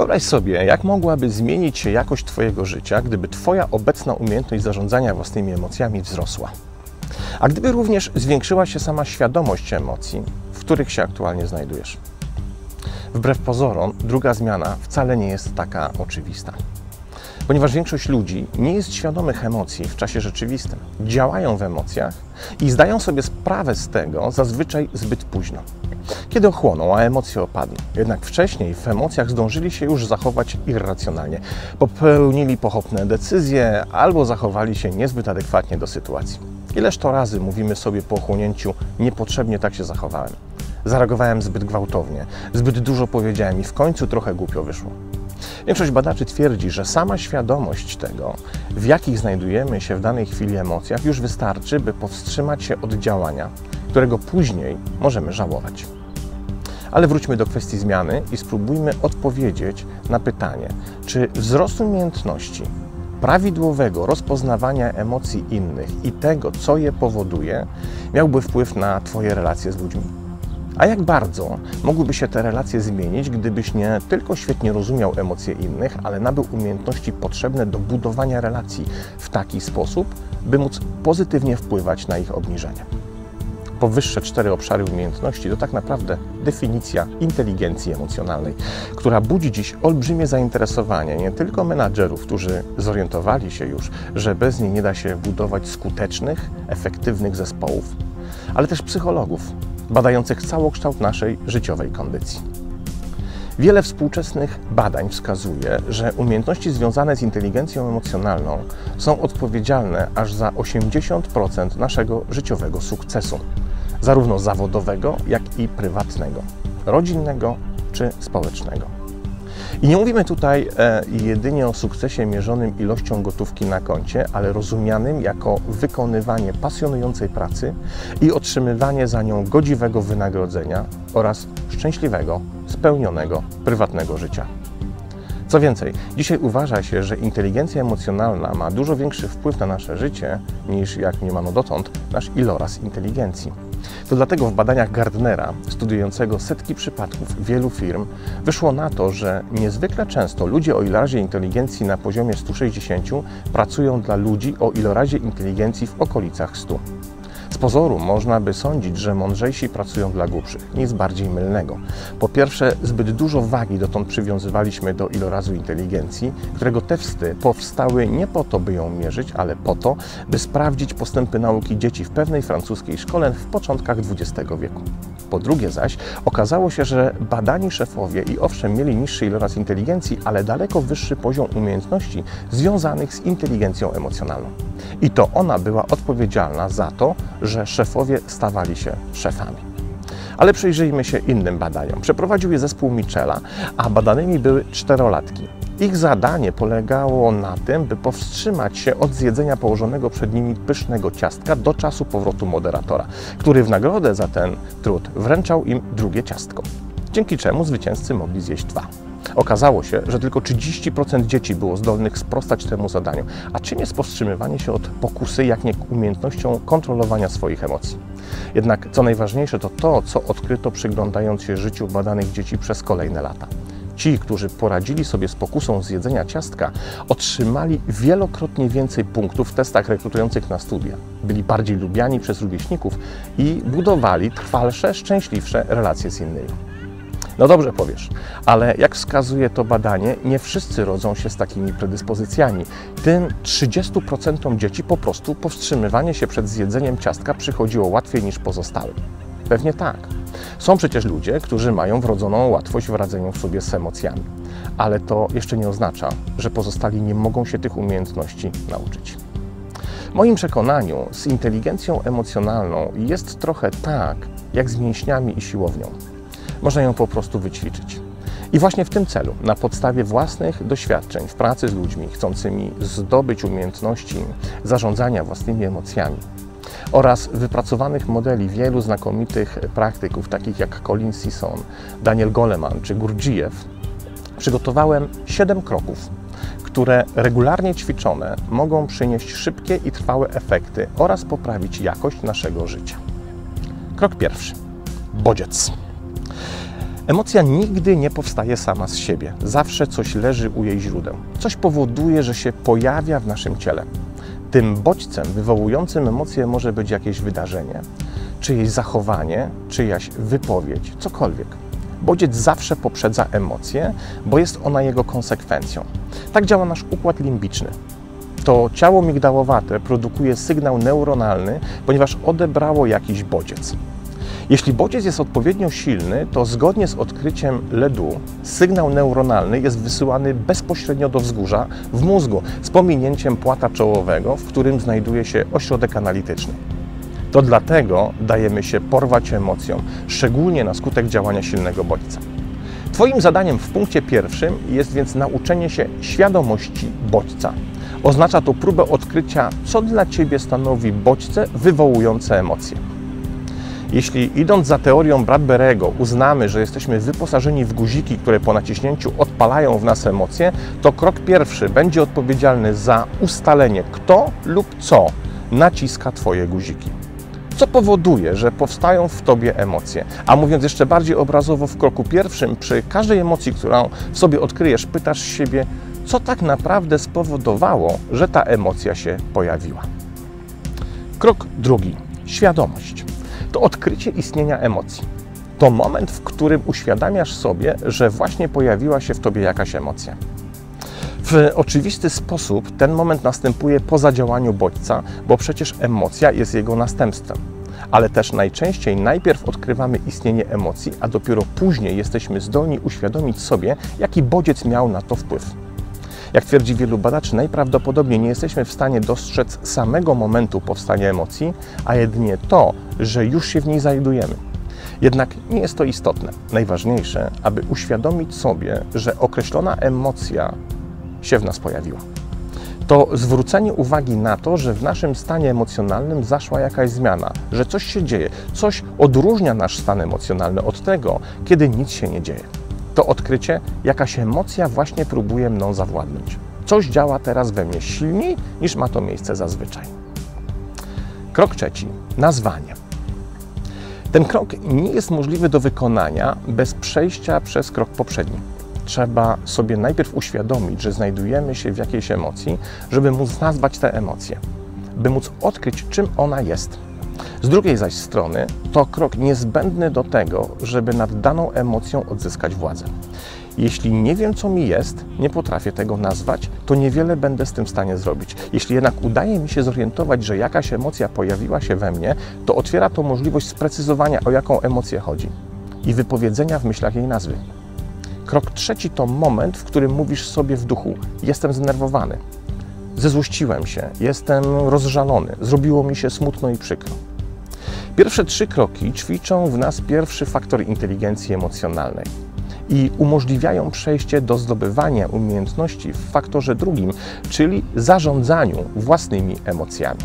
Wyobraź sobie, jak mogłaby zmienić się jakość Twojego życia, gdyby Twoja obecna umiejętność zarządzania własnymi emocjami wzrosła. A gdyby również zwiększyła się sama świadomość emocji, w których się aktualnie znajdujesz. Wbrew pozorom, druga zmiana wcale nie jest taka oczywista. Ponieważ większość ludzi nie jest świadomych emocji w czasie rzeczywistym. Działają w emocjach i zdają sobie sprawę z tego zazwyczaj zbyt późno, kiedy ochłoną, a emocje opadną. Jednak wcześniej w emocjach zdążyli się już zachować irracjonalnie. Popełnili pochopne decyzje albo zachowali się niezbyt adekwatnie do sytuacji. Ileż to razy mówimy sobie po ochłonięciu: niepotrzebnie tak się zachowałem. Zareagowałem zbyt gwałtownie, zbyt dużo powiedziałem i w końcu trochę głupio wyszło. Większość badaczy twierdzi, że sama świadomość tego, w jakich znajdujemy się w danej chwili emocjach, już wystarczy, by powstrzymać się od działania, którego później możemy żałować. Ale wróćmy do kwestii zmiany i spróbujmy odpowiedzieć na pytanie, czy wzrost umiejętności prawidłowego rozpoznawania emocji innych i tego, co je powoduje, miałby wpływ na Twoje relacje z ludźmi. A jak bardzo mogłyby się te relacje zmienić, gdybyś nie tylko świetnie rozumiał emocje innych, ale nabył umiejętności potrzebne do budowania relacji w taki sposób, by móc pozytywnie wpływać na ich obniżenie. Powyższe 4 obszary umiejętności to tak naprawdę definicja inteligencji emocjonalnej, która budzi dziś olbrzymie zainteresowanie nie tylko menadżerów, którzy zorientowali się już, że bez niej nie da się budować skutecznych, efektywnych zespołów, ale też psychologów badających całokształt naszej życiowej kondycji. Wiele współczesnych badań wskazuje, że umiejętności związane z inteligencją emocjonalną są odpowiedzialne aż za 80% naszego życiowego sukcesu, zarówno zawodowego, jak i prywatnego, rodzinnego czy społecznego. I nie mówimy tutaj jedynie o sukcesie mierzonym ilością gotówki na koncie, ale rozumianym jako wykonywanie pasjonującej pracy i otrzymywanie za nią godziwego wynagrodzenia oraz szczęśliwego, spełnionego, prywatnego życia. Co więcej, dzisiaj uważa się, że inteligencja emocjonalna ma dużo większy wpływ na nasze życie niż, jak mniemano dotąd, nasz iloraz inteligencji. To dlatego w badaniach Gardnera, studiującego setki przypadków wielu firm, wyszło na to, że niezwykle często ludzie o ilorazie inteligencji na poziomie 160 pracują dla ludzi o ilorazie inteligencji w okolicach 100. Z pozoru można by sądzić, że mądrzejsi pracują dla głupszych. Nic bardziej mylnego. Po pierwsze, zbyt dużo wagi dotąd przywiązywaliśmy do ilorazu inteligencji, którego testy powstały nie po to, by ją mierzyć, ale po to, by sprawdzić postępy nauki dzieci w pewnej francuskiej szkole w początkach XX wieku. Po drugie zaś, okazało się, że badani szefowie i owszem mieli niższy iloraz inteligencji, ale daleko wyższy poziom umiejętności związanych z inteligencją emocjonalną. I to ona była odpowiedzialna za to, że szefowie stawali się szefami. Ale przyjrzyjmy się innym badaniom. Przeprowadził je zespół Mitchella, a badanymi były 4-latki. Ich zadanie polegało na tym, by powstrzymać się od zjedzenia położonego przed nimi pysznego ciastka do czasu powrotu moderatora, który w nagrodę za ten trud wręczał im drugie ciastko, dzięki czemu zwycięzcy mogli zjeść 2. Okazało się, że tylko 30% dzieci było zdolnych sprostać temu zadaniu. A czym jest powstrzymywanie się od pokusy, jak nie umiejętnością kontrolowania swoich emocji? Jednak co najważniejsze to to, co odkryto przyglądając się życiu badanych dzieci przez kolejne lata. Ci, którzy poradzili sobie z pokusą zjedzenia ciastka, otrzymali wielokrotnie więcej punktów w testach rekrutujących na studia. Byli bardziej lubiani przez rówieśników i budowali trwalsze, szczęśliwsze relacje z innymi. No dobrze powiesz, ale jak wskazuje to badanie, nie wszyscy rodzą się z takimi predyspozycjami. Tym 30% dzieci po prostu powstrzymywanie się przed zjedzeniem ciastka przychodziło łatwiej niż pozostałym. Pewnie tak. Są przecież ludzie, którzy mają wrodzoną łatwość w radzeniu sobie z emocjami. Ale to jeszcze nie oznacza, że pozostali nie mogą się tych umiejętności nauczyć. W moim przekonaniu z inteligencją emocjonalną jest trochę tak, jak z mięśniami i siłownią. Można ją po prostu wyćwiczyć. I właśnie w tym celu, na podstawie własnych doświadczeń w pracy z ludźmi chcącymi zdobyć umiejętności zarządzania własnymi emocjami oraz wypracowanych modeli wielu znakomitych praktyków, takich jak Colin Sisson, Daniel Goleman czy Gurdjieff, przygotowałem 7 kroków, które regularnie ćwiczone mogą przynieść szybkie i trwałe efekty oraz poprawić jakość naszego życia. Krok pierwszy. Bodziec. Emocja nigdy nie powstaje sama z siebie. Zawsze coś leży u jej źródeł. Coś powoduje, że się pojawia w naszym ciele. Tym bodźcem wywołującym emocje może być jakieś wydarzenie, czyjeś zachowanie, czyjaś wypowiedź, cokolwiek. Bodziec zawsze poprzedza emocję, bo jest ona jego konsekwencją. Tak działa nasz układ limbiczny. To ciało migdałowate produkuje sygnał neuronalny, ponieważ odebrało jakiś bodziec. Jeśli bodziec jest odpowiednio silny, to zgodnie z odkryciem Ledoux sygnał neuronalny jest wysyłany bezpośrednio do wzgórza w mózgu z pominięciem płata czołowego, w którym znajduje się ośrodek analityczny. To dlatego dajemy się porwać emocjom, szczególnie na skutek działania silnego bodźca. Twoim zadaniem w punkcie pierwszym jest więc nauczenie się świadomości bodźca. Oznacza to próbę odkrycia, co dla Ciebie stanowi bodźce wywołujące emocje. Jeśli idąc za teorią Bradbury'ego uznamy, że jesteśmy wyposażeni w guziki, które po naciśnięciu odpalają w nas emocje, to krok pierwszy będzie odpowiedzialny za ustalenie, kto lub co naciska Twoje guziki. Co powoduje, że powstają w Tobie emocje? A mówiąc jeszcze bardziej obrazowo, w kroku pierwszym, przy każdej emocji, którą w sobie odkryjesz, pytasz siebie, co tak naprawdę spowodowało, że ta emocja się pojawiła. Krok drugi. Świadomość. To odkrycie istnienia emocji. To moment, w którym uświadamiasz sobie, że właśnie pojawiła się w Tobie jakaś emocja. W oczywisty sposób ten moment następuje po zadziałaniu bodźca, bo przecież emocja jest jego następstwem. Ale też najczęściej najpierw odkrywamy istnienie emocji, a dopiero później jesteśmy zdolni uświadomić sobie, jaki bodziec miał na to wpływ. Jak twierdzi wielu badaczy, najprawdopodobniej nie jesteśmy w stanie dostrzec samego momentu powstania emocji, a jedynie to, że już się w niej znajdujemy. Jednak nie jest to istotne. Najważniejsze, aby uświadomić sobie, że określona emocja się w nas pojawiła. To zwrócenie uwagi na to, że w naszym stanie emocjonalnym zaszła jakaś zmiana, że coś się dzieje, coś odróżnia nasz stan emocjonalny od tego, kiedy nic się nie dzieje. To odkrycie, jakaś emocja właśnie próbuje mną zawładnąć. Coś działa teraz we mnie silniej, niż ma to miejsce zazwyczaj. Krok trzeci. Nazwanie. Ten krok nie jest możliwy do wykonania bez przejścia przez krok poprzedni. Trzeba sobie najpierw uświadomić, że znajdujemy się w jakiejś emocji, żeby móc nazwać tę emocję, by móc odkryć, czym ona jest. Z drugiej zaś strony to krok niezbędny do tego, żeby nad daną emocją odzyskać władzę. Jeśli nie wiem, co mi jest, nie potrafię tego nazwać, to niewiele będę z tym w stanie zrobić. Jeśli jednak udaje mi się zorientować, że jakaś emocja pojawiła się we mnie, to otwiera to możliwość sprecyzowania, o jaką emocję chodzi i wypowiedzenia w myślach jej nazwy. Krok trzeci to moment, w którym mówisz sobie w duchu: jestem zdenerwowany, zezłościłem się, jestem rozżalony, zrobiło mi się smutno i przykro. Pierwsze trzy kroki ćwiczą w nas pierwszy faktor inteligencji emocjonalnej i umożliwiają przejście do zdobywania umiejętności w faktorze drugim, czyli zarządzaniu własnymi emocjami.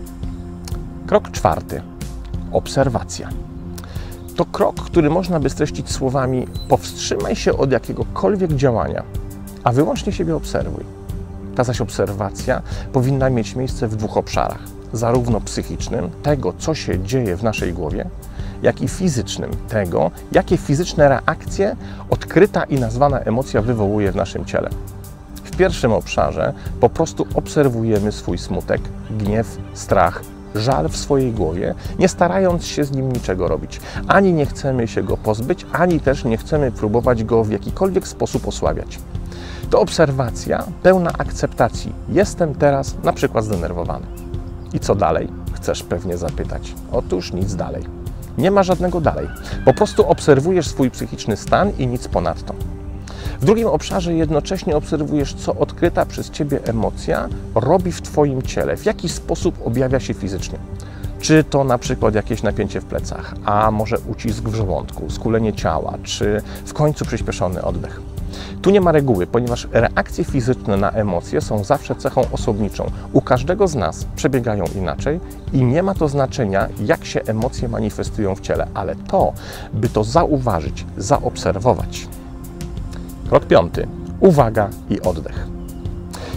Krok czwarty. Obserwacja. To krok, który można by streścić słowami: powstrzymaj się od jakiegokolwiek działania, a wyłącznie siebie obserwuj. Ta zaś obserwacja powinna mieć miejsce w dwóch obszarach. Zarówno psychicznym, tego, co się dzieje w naszej głowie, jak i fizycznym, tego, jakie fizyczne reakcje odkryta i nazwana emocja wywołuje w naszym ciele. W pierwszym obszarze po prostu obserwujemy swój smutek, gniew, strach, żal w swojej głowie, nie starając się z nim niczego robić. Ani nie chcemy się go pozbyć, ani też nie chcemy próbować go w jakikolwiek sposób osłabiać. To obserwacja pełna akceptacji. Jestem teraz na przykład zdenerwowany. I co dalej? Chcesz pewnie zapytać. Otóż nic dalej. Nie ma żadnego dalej. Po prostu obserwujesz swój psychiczny stan i nic ponadto. W drugim obszarze jednocześnie obserwujesz, co odkryta przez Ciebie emocja robi w Twoim ciele, w jaki sposób objawia się fizycznie. Czy to na przykład jakieś napięcie w plecach, a może ucisk w żołądku, skulenie ciała, czy w końcu przyspieszony oddech. Tu nie ma reguły, ponieważ reakcje fizyczne na emocje są zawsze cechą osobniczą. U każdego z nas przebiegają inaczej i nie ma to znaczenia, jak się emocje manifestują w ciele, ale to, by to zauważyć, zaobserwować. Krok piąty. Uwaga i oddech.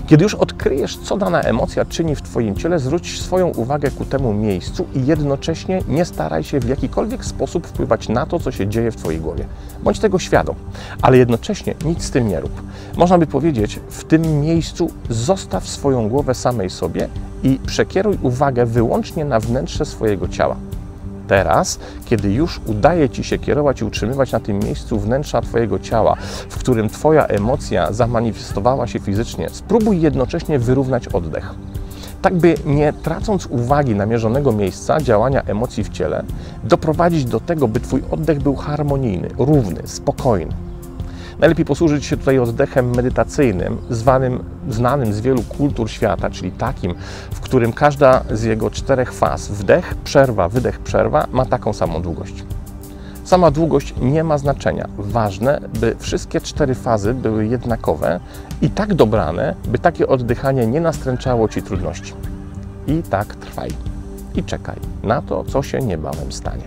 Kiedy już odkryjesz, co dana emocja czyni w Twoim ciele, zwróć swoją uwagę ku temu miejscu i jednocześnie nie staraj się w jakikolwiek sposób wpływać na to, co się dzieje w Twojej głowie. Bądź tego świadom, ale jednocześnie nic z tym nie rób. Można by powiedzieć, w tym miejscu zostaw swoją głowę samej sobie i przekieruj uwagę wyłącznie na wnętrze swojego ciała. Teraz, kiedy już udaje Ci się kierować i utrzymywać na tym miejscu wnętrza Twojego ciała, w którym Twoja emocja zamanifestowała się fizycznie, spróbuj jednocześnie wyrównać oddech. Tak by nie tracąc uwagi namierzonego miejsca działania emocji w ciele, doprowadzić do tego, by Twój oddech był harmonijny, równy, spokojny. Najlepiej posłużyć się tutaj oddechem medytacyjnym, znanym z wielu kultur świata, czyli takim, w którym każda z jego 4 faz, wdech, przerwa, wydech, przerwa, ma taką samą długość. Sama długość nie ma znaczenia. Ważne, by wszystkie 4 fazy były jednakowe i tak dobrane, by takie oddychanie nie nastręczało Ci trudności. I tak trwaj. I czekaj na to, co się niebawem stanie.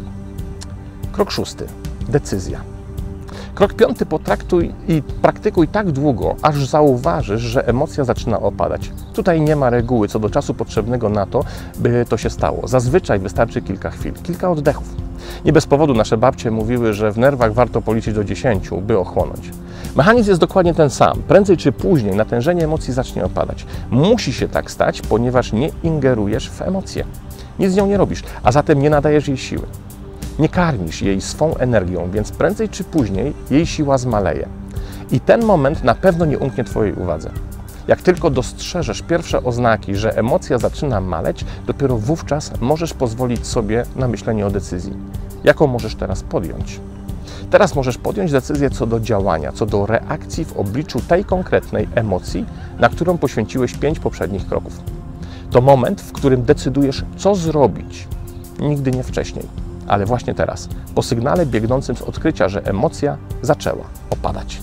Krok 6. Decyzja. Krok 5. Potraktuj i praktykuj tak długo, aż zauważysz, że emocja zaczyna opadać. Tutaj nie ma reguły co do czasu potrzebnego na to, by to się stało. Zazwyczaj wystarczy kilka chwil, kilka oddechów. Nie bez powodu nasze babcie mówiły, że w nerwach warto policzyć do 10, by ochłonąć. Mechanizm jest dokładnie ten sam. Prędzej czy później natężenie emocji zacznie opadać. Musi się tak stać, ponieważ nie ingerujesz w emocję. Nic z nią nie robisz, a zatem nie nadajesz jej siły. Nie karmisz jej swą energią, więc prędzej czy później jej siła zmaleje. I ten moment na pewno nie umknie Twojej uwadze. Jak tylko dostrzeżesz pierwsze oznaki, że emocja zaczyna maleć, dopiero wówczas możesz pozwolić sobie na myślenie o decyzji. Jaką możesz teraz podjąć? Teraz możesz podjąć decyzję co do działania, co do reakcji w obliczu tej konkretnej emocji, na którą poświęciłeś 5 poprzednich kroków. To moment, w którym decydujesz, co zrobić. Nigdy nie wcześniej, ale właśnie teraz, po sygnale biegnącym z odkrycia, że emocja zaczęła opadać.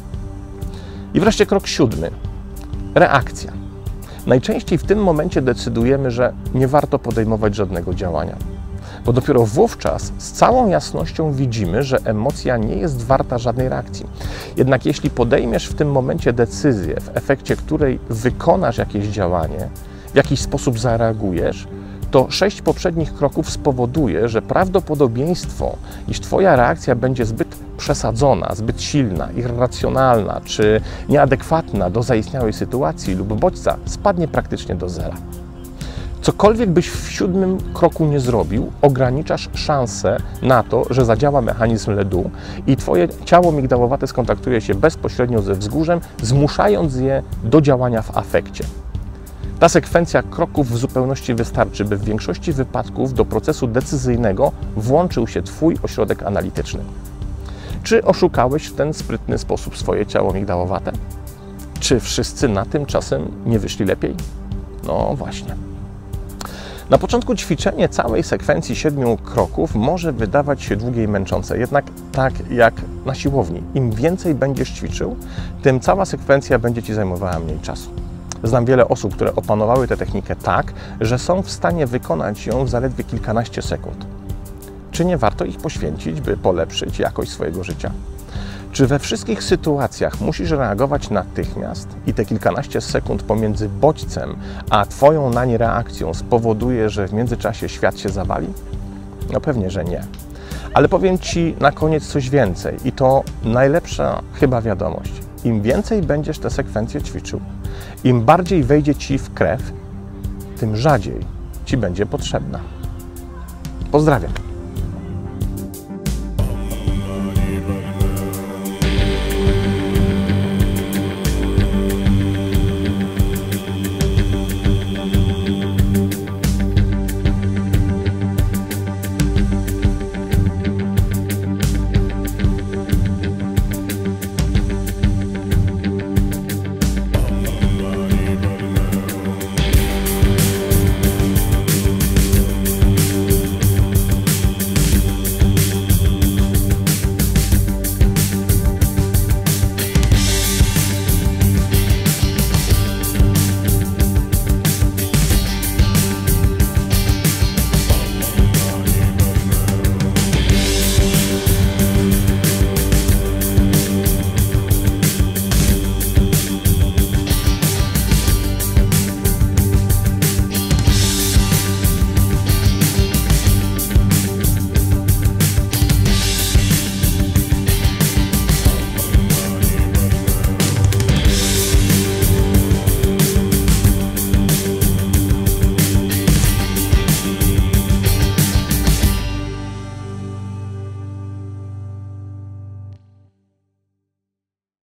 I wreszcie krok 7. Reakcja. Najczęściej w tym momencie decydujemy, że nie warto podejmować żadnego działania. Bo dopiero wówczas z całą jasnością widzimy, że emocja nie jest warta żadnej reakcji. Jednak jeśli podejmiesz w tym momencie decyzję, w efekcie której wykonasz jakieś działanie, w jakiś sposób zareagujesz, to 6 poprzednich kroków spowoduje, że prawdopodobieństwo, iż Twoja reakcja będzie zbyt przesadzona, zbyt silna, irracjonalna czy nieadekwatna do zaistniałej sytuacji lub bodźca, spadnie praktycznie do zera. Cokolwiek byś w 7. kroku nie zrobił, ograniczasz szansę na to, że zadziała mechanizm ledu i Twoje ciało migdałowate skontaktuje się bezpośrednio ze wzgórzem, zmuszając je do działania w afekcie. Ta sekwencja kroków w zupełności wystarczy, by w większości wypadków do procesu decyzyjnego włączył się Twój ośrodek analityczny. Czy oszukałeś w ten sprytny sposób swoje ciało migdałowate? Czy wszyscy na tym czasem nie wyszli lepiej? No właśnie. Na początku ćwiczenie całej sekwencji 7 kroków może wydawać się długie i męczące, jednak tak jak na siłowni, im więcej będziesz ćwiczył, tym cała sekwencja będzie Ci zajmowała mniej czasu. Znam wiele osób, które opanowały tę technikę tak, że są w stanie wykonać ją w zaledwie kilkanaście sekund. Czy nie warto ich poświęcić, by polepszyć jakość swojego życia? Czy we wszystkich sytuacjach musisz reagować natychmiast i te kilkanaście sekund pomiędzy bodźcem a Twoją nań reakcją spowoduje, że w międzyczasie świat się zawali? No pewnie, że nie. Ale powiem Ci na koniec coś więcej i to najlepsza chyba wiadomość. Im więcej będziesz tę sekwencję ćwiczył, im bardziej wejdzie Ci w krew, tym rzadziej Ci będzie potrzebna. Pozdrawiam.